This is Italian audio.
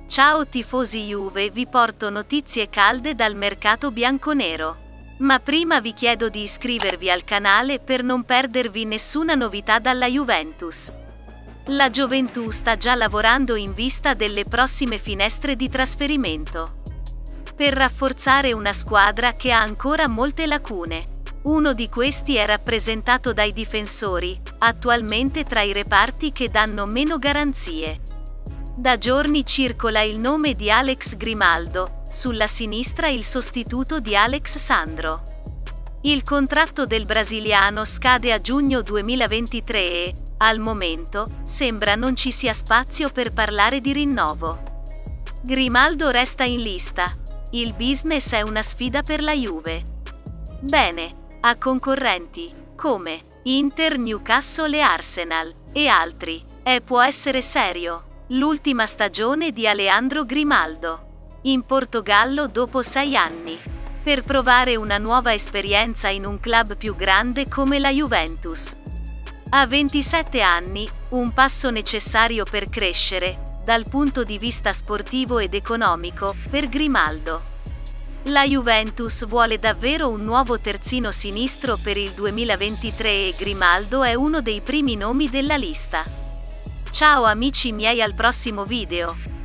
Ciao tifosi Juve, vi porto notizie calde dal mercato bianconero. Ma prima vi chiedo di iscrivervi al canale per non perdervi nessuna novità dalla Juventus. La Gioventù sta già lavorando in vista delle prossime finestre di trasferimento, per rafforzare una squadra che ha ancora molte lacune. Uno di questi è rappresentato dai difensori, attualmente tra i reparti che danno meno garanzie. Da giorni circola il nome di Alex Grimaldo, sulla sinistra il sostituto di Alex Sandro. Il contratto del brasiliano scade a giugno 2023 e, al momento, sembra non ci sia spazio per parlare di rinnovo. Grimaldo resta in lista. Il business è una sfida per la Juve. Bene, ha concorrenti, come Inter, Newcastle e Arsenal, e altri. Può essere serio. L'ultima stagione di Alejandro Grimaldo in Portogallo dopo 6 anni, per provare una nuova esperienza in un club più grande come la Juventus. A 27 anni, un passo necessario per crescere, dal punto di vista sportivo ed economico, per Grimaldo. La Juventus vuole davvero un nuovo terzino sinistro per il 2023 e Grimaldo è uno dei primi nomi della lista. Ciao amici miei, al prossimo video.